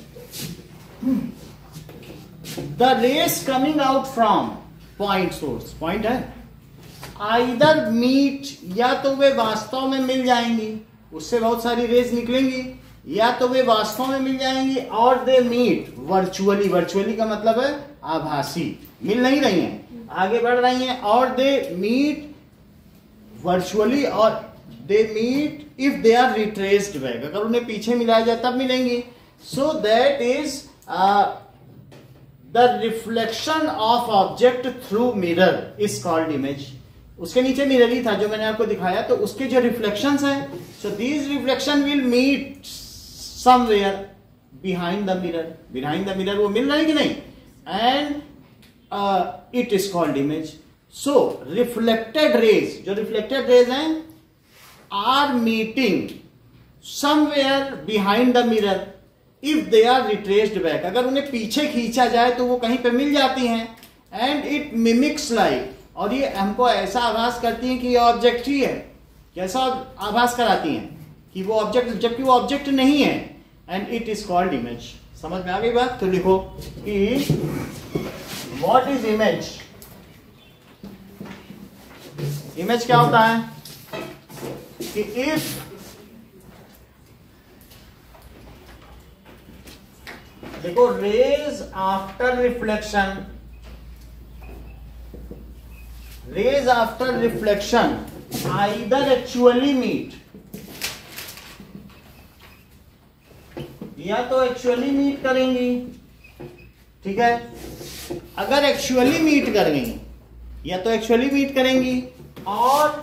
A: the rays coming out from point source, point है, आइदर मीट, या तो वे वास्तव में मिल जाएंगी, उससे बहुत सारी रेस निकलेंगी, या तो वे वास्तव में मिल जाएंगी, और दे मीट वर्चुअली, वर्चुअली का मतलब है आभासी, मिल नहीं रही हैं, आगे बढ़ रही हैं, और दे मीट वर्चुअली, और they meet if they are retraced back, अगर उन्हें पीछे मिलाया जाए तब मिलेंगी। So that is the reflection of object through mirror is called image. उसके नीचे मिरर ही था जो मैंने आपको दिखाया, तो उसके जो रिफ्लेक्शंस हैं, so these reflection will meet somewhere behind the mirror, behind the mirror वो मिल रहा है कि नहीं, and it is called image. So reflected rays, जो रिफ्लेक्टेड रेज हैं, are meeting somewhere behind the mirror if they are retraced back, अगर उन्हें पीछे खींचा जाए तो वो कहीं पे मिल जाती हैं, and it mimics light, और ये हमको ऐसा आभास करती हैं कि ये ऑब्जेक्ट ही है, कैसा आभास कराती हैं कि वो ऑब्जेक्ट, जबकि वो ऑब्जेक्ट नहीं है, and it is called image। समझ में आ गई बात? तो लिखो कि what is image, इमेज क्या होता है कि if देखो rays after reflection, rays after reflection either actually meet, या तो एक्चुअली मीट करेंगी, ठीक है, अगर एक्चुअली मीट करेंगी या तो एक्चुअली मीट करेंगी, और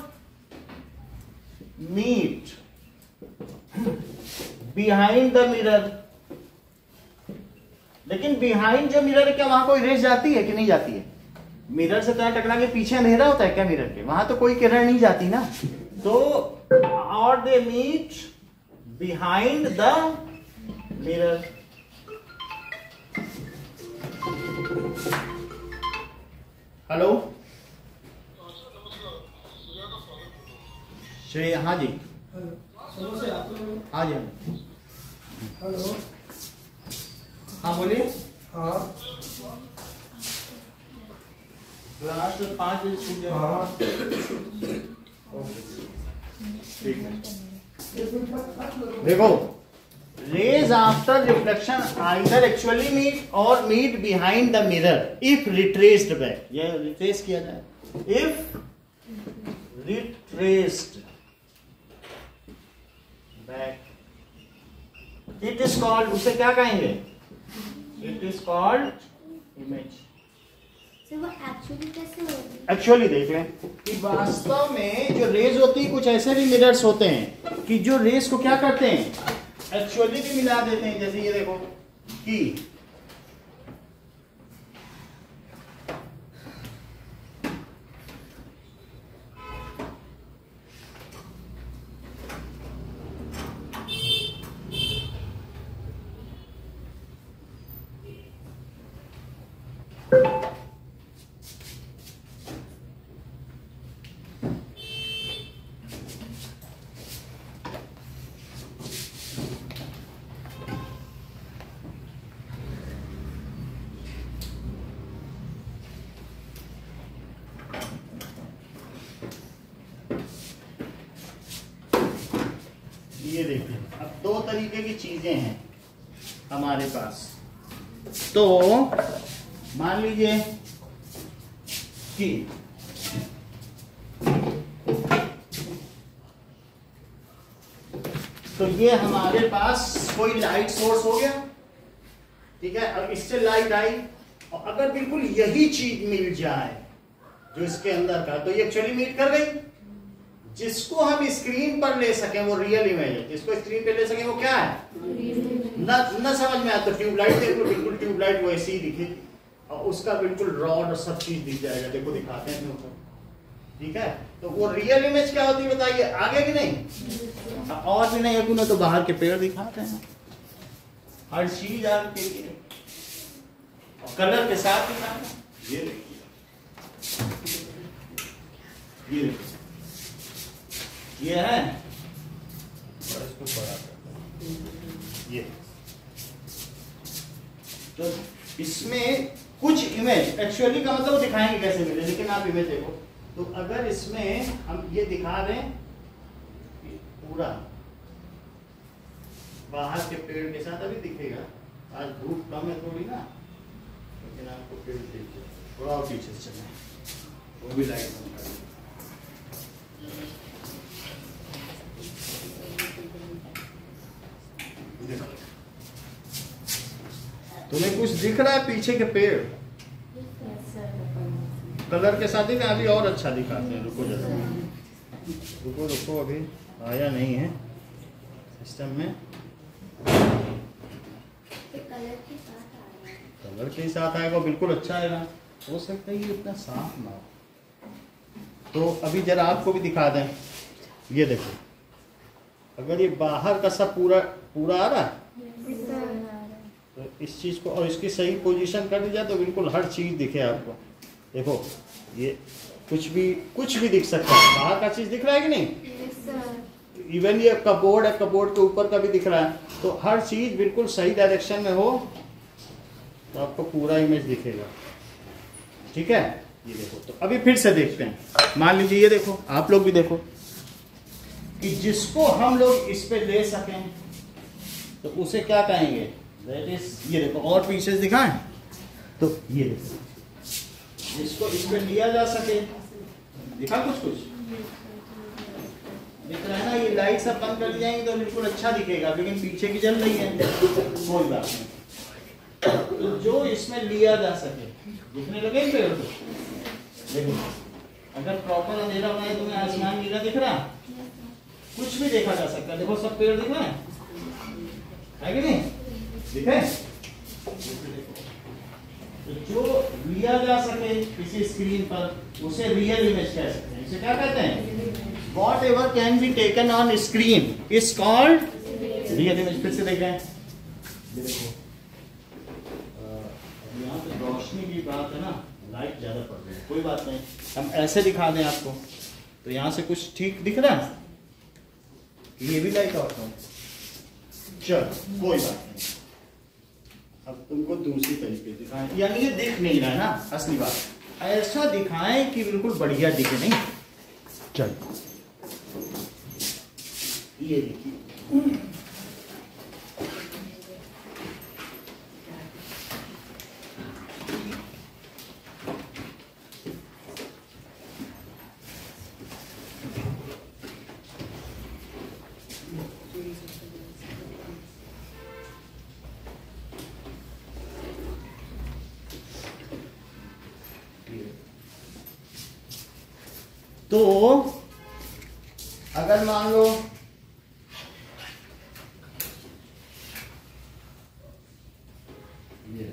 A: मीट बिहाइंड द मिरर, लेकिन बिहाइंड जो मिरर है, क्या वहां कोई रेस जाती है कि नहीं जाती है? मिरर से तो टकरा के पीछे अंधेरा होता है क्या मिरर के, वहां तो कोई किरण नहीं जाती ना, तो और they meet behind the mirror. Hello Shri, हाँ जी, हाँ जी,
G: हेलो,
A: हाँ बोलिए।
G: हाँ
A: क्लास पाँच बजे छूट जाएगा।
G: हाँ
A: ठीक है, देखो rays after reflection either actually meet और meet behind the mirror if retraced back, ये रिट्रेस किया जाए, if retraced back, it is called, उसे क्या कहेंगे, it is called image.
B: Sir वो एक्चुअली कैसे होगी?
A: एक्चुअली देख लें कि वास्तव में जो रेज होती है, कुछ ऐसे भी मिरर्स होते हैं कि जो रेज को क्या करते हैं, एक्चुअली भी मिला देते हैं, जैसे ये देखो कि ये देखिए, अब दो तरीके की चीजें हैं हमारे पास। तो मान लीजिए की। तो ये हमारे पास कोई लाइट सोर्स हो गया, ठीक है। अब इससे लाइट आई और अगर बिल्कुल यही चीज मिल जाए जो इसके अंदर का, तो ये एक्चुअली मीट कर गई। जिसको हम स्क्रीन पर ले सकें वो रियल इमेज है, जिसको स्क्रीन पे ले सकें वो क्या है, न न समझ में आया तो ट्यूबलाइट देख लो, बिल्कुल ट्यूबलाइट वैसी ही दिखेगी और उसका बिल्कुल रॉड और सब चीज दिख जाएगा। देखो दिखाते हैं तुमको, ठीक है। तो वो रियल इमेज क्या होती है बताइए, आगे कि नहीं? और भी नहीं है तो बाहर के पेड़ दिखाते हैं, हर चीज आपके लिए और कलर के साथ दिखाते हैं। ये देखिए, ये देखिए, ये है और इसको बड़ा करते हैं ये। तो इसमें कुछ इमेज एक्चुअली का मतलब दिखाएंगे कैसे मिले, लेकिन आप इमेज देखो। तो अगर इसमें हम ये दिखा रहे हैं पूरा बाहर के पेड़ के साथ, अभी दिखेगा, आज धूप कम है थोड़ी ना, लेकिन आपको पेड़ देखिए थोड़ा और पीछे से चलना है, वो भी लाइट बंद कर। तुम्हें कुछ दिख रहा है पीछे के पेड़ कलर के साथ? दिखा अभी और अच्छा दिखाते हैं, रुको जरा, रुको रुको अभी आया नहीं है सिस्टम में। कलर के साथ आएगा बिल्कुल अच्छा आएगा, हो सकता है ये इतना साफ ना हो। तो अभी जरा आपको भी दिखा दें, ये देखो, अगर ये बाहर का सब पूरा पूरा आ रहा है तो इस चीज को और इसकी सही पोजीशन कर दी जाए तो बिल्कुल हर चीज दिखे आपको। देखो ये कुछ भी कुछ भी दिख सकता है, बाहर का चीज दिख रहा है कि नहीं? इवन ये कपबोर्ड है, कपबोर्ड के ऊपर का भी दिख रहा है। तो हर चीज बिल्कुल सही डायरेक्शन में हो तो आपको पूरा इमेज दिखेगा, ठीक है। ये देखो, तो अभी फिर से देखते हैं। मान लीजिए ये देखो, आप लोग भी देखो कि जिसको हम लोग इस पे ले सकें तो उसे क्या कहेंगे, दैट इज। ये देखो और पीछे दिखाएं तो ये देखो, जिसको इस पे लिया जा सके, दिखा कुछ कुछ दिख रहा है ना। ये लाइट सब बंद कर दी जाएंगी तो बिल्कुल अच्छा दिखेगा, लेकिन पीछे की जल रही है, कोई बात नहीं। तो जो इसमें लिया जा सके, दिखने लगे पेड़ को, देखो अगर प्रॉपर अंधेरा बनाए तुम्हें आसमान नीला दिख रहा, कुछ भी देखा जा सकता है। देखो सब पेड़ दिख रहे हैं, है कि नहीं? दिखे? तो जो लिया जा सके किसी स्क्रीन पर उसे रियल इमेज कह सकते हैं। इसे क्या कहते हैं? Whatever can be taken on screen is called real image. फिर से देखें, देखो यहाँ पे रोशनी की बात है ना, लाइट ज्यादा पड़ रही है, कोई बात नहीं, हम ऐसे दिखा दें आपको। तो यहाँ से कुछ ठीक दिख रहा है, ये भी लाइट आउट है, चलो कोई बात नहीं। अब तुमको दूसरी तरीके दिखाएं, यानी ये दिख नहीं रहा है ना, असली बात ऐसा दिखाएं कि बिल्कुल बढ़िया दिखे। नहीं चलो ये देखिए, तो अगर मान लो ये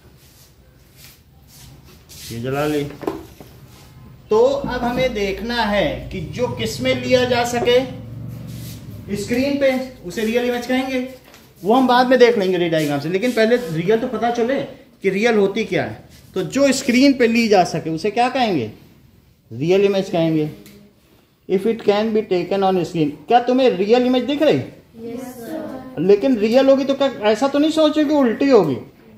A: ये जला ली, तो अब हमें देखना है कि जो किस में लिया जा सके स्क्रीन पे, उसे रियल इमेज कहेंगे। वो हम बाद में देख लेंगे रे डायग्राम से, लेकिन पहले रियल तो पता चले कि रियल होती क्या है। तो जो स्क्रीन पे ली जा सके उसे क्या कहेंगे? रियल इमेज कहेंगे। If it can be taken on screen. क्या तुम्हें रियल इमेज दिख रही?
B: yes, sir.
A: लेकिन रियल होगी तो क्या ऐसा तो नहीं सोचो कि उल्टी होगी?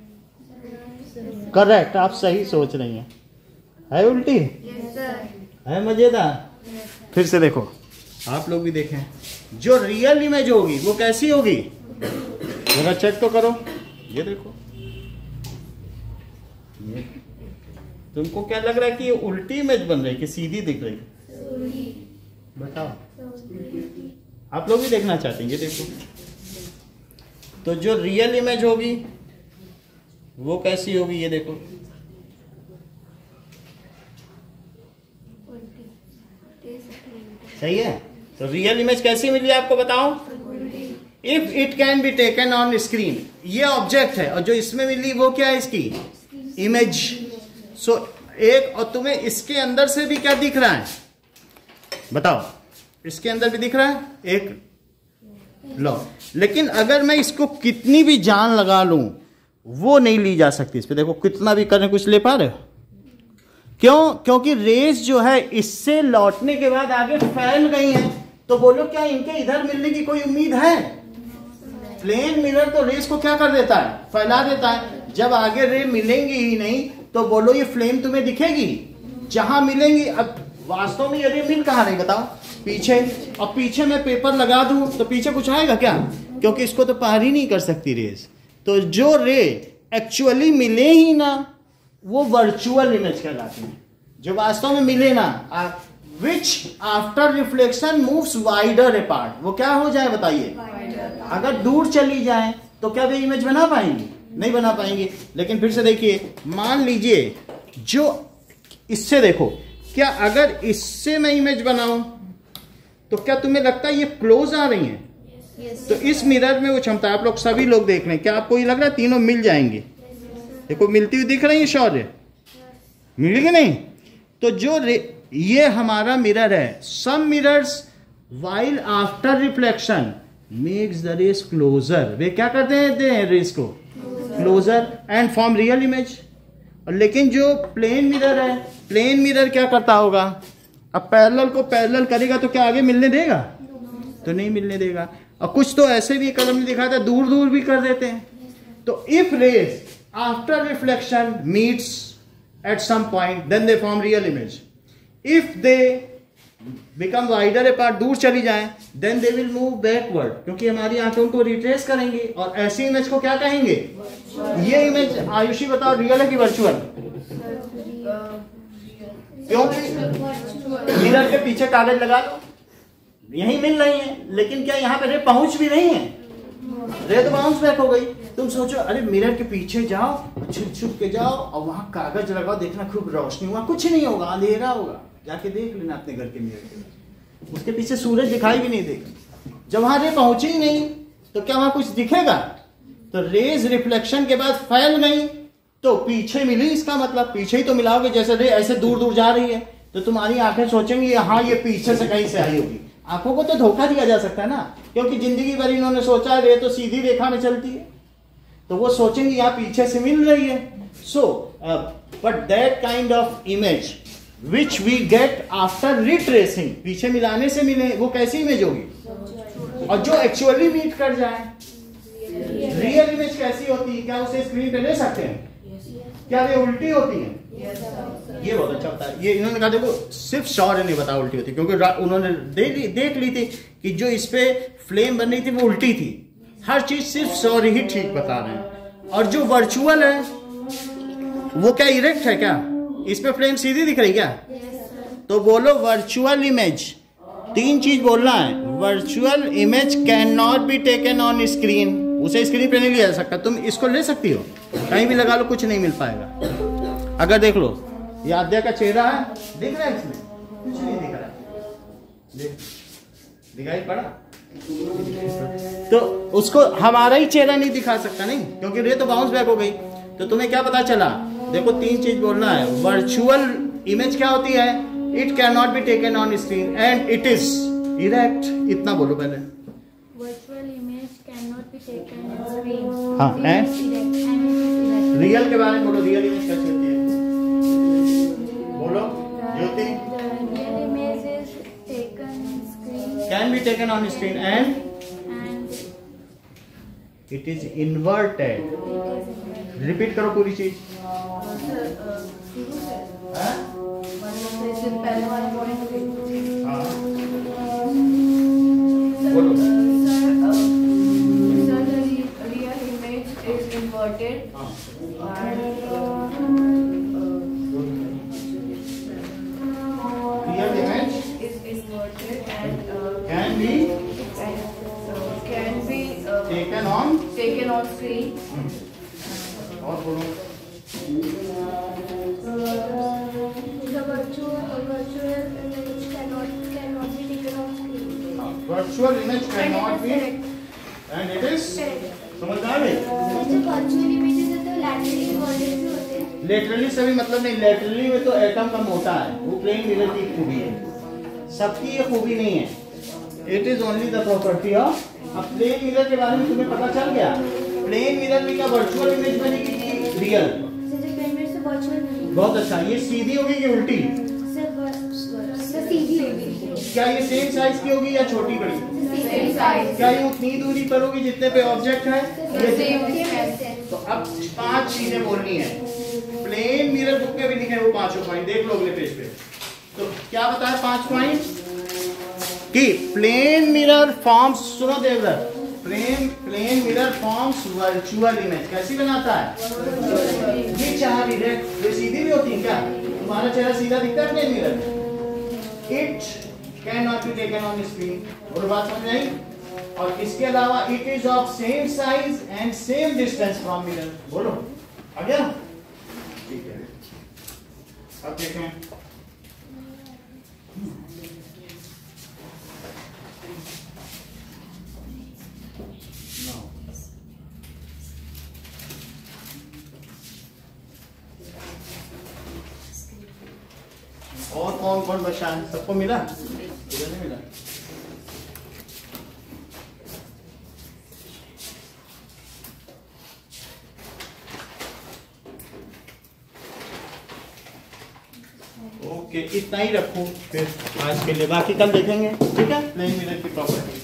A: करेक्ट, आप सही सोच रही हैं। है उल्टी?
B: yes, sir.
A: है मजेदार। फिर से देखो, आप लोग भी देखें, जो रियल इमेज होगी वो कैसी होगी? जरा चेक तो करो, ये देखो, ये तुमको क्या लग रहा है कि ये उल्टी इमेज बन रही है कि सीधी दिख रही है? बताओ, आप लोग भी देखना चाहते हैं? ये देखो, तो जो रियल इमेज होगी वो कैसी होगी, ये देखो। सही है? तो रियल इमेज कैसी मिली आपको बताओ? If it can be taken on screen, ये ऑब्जेक्ट है, और जो इसमें मिली वो क्या है? इसकी इमेज। सो एक, और तुम्हें इसके अंदर से भी क्या दिख रहा है बताओ? इसके अंदर भी दिख रहा है एक लो, लेकिन अगर मैं इसको कितनी भी जान लगा लूं वो नहीं ली जा सकती। इस पे देखो, कितना भी करने कुछ ले पा रहे हो? क्यों? क्योंकि रेस जो है इससे लौटने के बाद आगे फैल गई है। तो बोलो, क्या इनके इधर मिलने की कोई उम्मीद है? प्लेन मिरर तो रेस को क्या कर देता है? फैला देता है। जब आगे रे मिलेंगी ही नहीं तो बोलो ये फ्लेम तुम्हें दिखेगी? जहां मिलेंगी, अब वास्तव में ये रे मिल कहां रही बताओ? पीछे। और पीछे मैं पेपर लगा दूं तो पीछे कुछ आएगा क्या? क्योंकि इसको तो पार ही नहीं कर सकती रेस। तो जो रे एक्चुअली मिले ही ना वो वर्चुअल इमेज कहलाती है। जो वास्तव में मिले ना, which after reflection moves wider apart, वो क्या हो जाए बताइए? अगर दूर चली जाए तो क्या वे इमेज बना पाएंगी? नहीं बना पाएंगे। लेकिन फिर से देखिए, मान लीजिए जो इससे देखो, क्या अगर इससे मैं इमेज बनाऊं तो क्या तुम्हें लगता है ये क्लोज आ रही हैं? yes, तो इस मिरर में वो क्षमता, आप लोग सभी लोग देख रहे हैं, क्या आपको ये लग रहा है तीनों मिल जाएंगे? देखो मिलती हुई दिख रही है शौर्य, मिलेगी नहीं? तो जो ये हमारा मिरर है, some mirrors while after reflection makes the rays closer, वे क्या कर देते हैं रेस को closer and form real image. और लेकिन जो प्लेन मिरर है, प्लेन मिरर क्या करता होगा? अब पैरेलल को पैरेलल करेगा तो क्या आगे मिलने देगा? तो नहीं मिलने देगा। और कुछ तो ऐसे भी कलम में दिखाता है, दूर दूर भी कर देते हैं। तो if rays after reflection meets at some point then they form real image. If they become wider apart, दूर चली जाए, then they will move backward, क्योंकि हमारी आंखें उनको रिट्रेस करेंगी और ऐसी इमेज को क्या कहेंगे? ये इमेज आयुषी बताओ, रियल है कि वर्चुअल? क्यों? मिरर के पीछे कागज लगा दो, यही मिल रही है, लेकिन क्या यहाँ पे रे पहुंच भी नहीं है? रे तो बाउंस बैक हो गई। तुम सोचो, अरे मिरर के पीछे जाओ, छुप छुप के जाओ और वहां कागज लगाओ, देखना खूब रोशनी हुआ, कुछ नहीं होगा, अंधेरा होगा, जाके देख लेना अपने घर के मिरर के, उसके पीछे सूरज दिखाई भी नहीं देगा। जब वहां रे पहुंची ही नहीं तो क्या वहां कुछ दिखेगा? तो रेज रिफ्लेक्शन के बाद फैल गई तो पीछे मिली, इसका मतलब पीछे ही तो मिलाओगे। जैसे रे ऐसे दूर दूर जा रही है तो तुम्हारी आंखें सोचेंगी हाँ ये पीछे से कहीं से आई होगी। आंखों को तो धोखा दिया जा सकता है ना, क्योंकि जिंदगी भर इन्होंने सोचा है रे तो सीधी रेखा में चलती है, तो वो सोचेंगे यहाँ पीछे से मिल रही है। So but that kind of image which we get after retracing, पीछे मिलाने से मिले, वो कैसी इमेज होगी? और जो एक्चुअली मीट कर जाए, रियल इमेज कैसी होती है? क्या उसे स्क्रीन पे ले सकते हैं? क्या वे उल्टी होती है? ये बहुत अच्छा होता है। ये इन्होंने कहा, देखो सिर्फ शौर्य नहीं बता उल्टी होती, क्योंकि उन्होंने देख ली देख ली थी कि जो इस पे फ्लेम बन रही थी वो उल्टी थी। हर चीज सिर्फ शौर्य ही ठीक बता रहे हैं। और जो वर्चुअल है वो क्या इरेक्ट है? क्या इस पे फ्लेम सीधी दिख रही क्या? तो बोलो वर्चुअल इमेज, तीन चीज बोलना है। Virtual image can not be taken on screen, उसे स्क्रीन पे नहीं लिया जा सकता। तुम इसको ले सकती हो, कहीं भी लगा लो, कुछ नहीं मिल पाएगा। अगर देख लो ये आद्या का चेहरा है, दिख रहा है इसमें? कुछ नहीं दिख रहा, देख दिखाई पड़ा? तो उसको हमारा ही चेहरा नहीं दिखा सकता, नहीं, क्योंकि रे तो बाउंस बैक हो गई। तो तुम्हें क्या पता चला? देखो तीन चीज बोलना है। वर्चुअल इमेज क्या होती है? It can not be taken on screen and it is erect. इतना बोलो पहले।
C: Virtual image cannot be taken on screen.
A: हाँ,
C: It
A: है?
C: is erect and it is erect.
A: Real के बारे में बोलो, रियल इमेज कैसी होती है? बोलो Jyoti.
C: The real image is taken on screen
A: can be taken on screen and
C: and
A: it is inverted.
C: it is erect.
A: Repeat करो पूरी चीज। हाँ?
E: पहले वाला पॉइंट
A: हाँ। बोलो।
E: Sir, uh, sir, the re- real image is inverted
A: हाँ।
E: and uh, uh, taken on screen.
A: और बोलो।
C: The virtual virtual image cannot cannot be taken on screen.
A: Virtual image cannot be, and it is समझ आ गई?
B: जो virtual images है तो laterally inverted भी होते हैं।
A: लेटरली से भी मतलब नहीं, लेटरली में तो एटम का मोटा है, वो प्लेन मिरर की खूबी है, सबकी ये खूबी नहीं है। It is only the property of. अब प्लेन मिरर के बारे में तुम्हें पता चल गया। प्लेन मिरर में क्या वर्चुअल इमेज बनेगी कि रियल?
B: सर जो प्लेन मिरर से वर्चुअल बनेगी।
A: बहुत अच्छा। ये सीधी होगी कि उल्टी?
B: सर सीधी होगी।
A: क्या ये सेम साइज की होगी या छोटी बड़ी?
E: Same size.
A: क्या ये उतनी दूरी पर होगी जितने पे ऑब्जेक्ट है?
E: Same.
A: तो अब पांच चीजें बोलनी है। प्लेन मिरर बुक में भी लिखे हैं वो पांचों पॉइंट, देख लो अगले पेज पे। तो क्या बताया पांच पॉइंट कि प्लेन मिरर फॉर्म्स, सुनो Devvrat, plane plane mirror forms virtual image. कैसी बनाता है? ये चार डायरेक्ट, ये सीधी भी होती है क्या? तुम्हारा चेहरा सीधा दिखता है plane mirror? It can not be taken on screen. और बात समझ आई? और इसके अलावा it is of same size and same distance from mirror. बोलो आ गया? ठीक है, अब देखें। और कौन कौन बचा है? सबको मिला? इधर नहीं मिला? ओके, इतना ही रखो फिर आज के लिए, बाकी कल देखेंगे। ठीक है, प्लेन मिरर की प्रॉपर्टी।